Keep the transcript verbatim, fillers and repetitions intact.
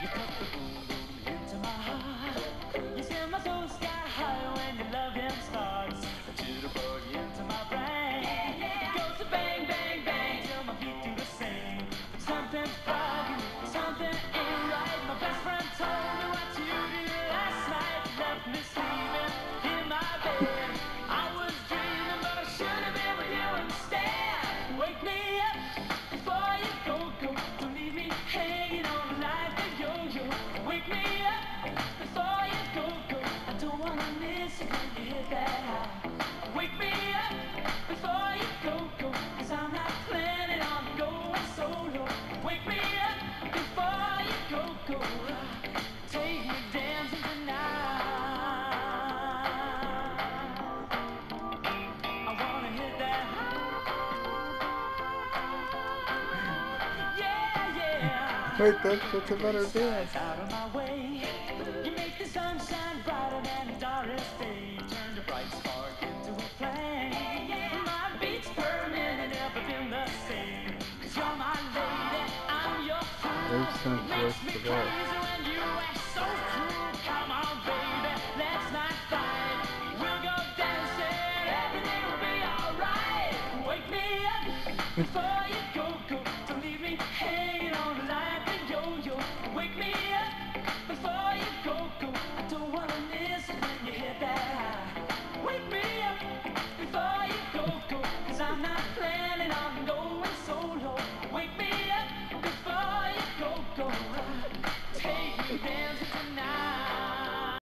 You put the boom boom into my heart. You send my soul sky high when your loving starts to the boogie into my brain. It goes to bang bang bang till my feet do the same. Something's bugging, something ain't right. My best friend told me what you did last night. Left me sleeping in my bed. I was dreaming, but I should have been with you instead. Wake me up before you go go. Don't leave me hanging on like a yo-yo. Wake me up before you go go. I don't wanna miss it when you hit that high. Wake me up before you go go. Cause I'm not planning on going solo. Wake me up before you go go. Take me dancing tonight. I wanna hit that high. Yeah, yeah. Wait, that's such a better dance. Out of my way. You make the sunshine brighter than the darkest day. Turn the bright spark into a flame. My beats per minute never been the same. Cause you're my lady, I'm your fool. There's some Makes close me to crazy that. when you act so cruel. Come on, baby, let's not fight. We'll go dancing, everything will be alright. Wake me up before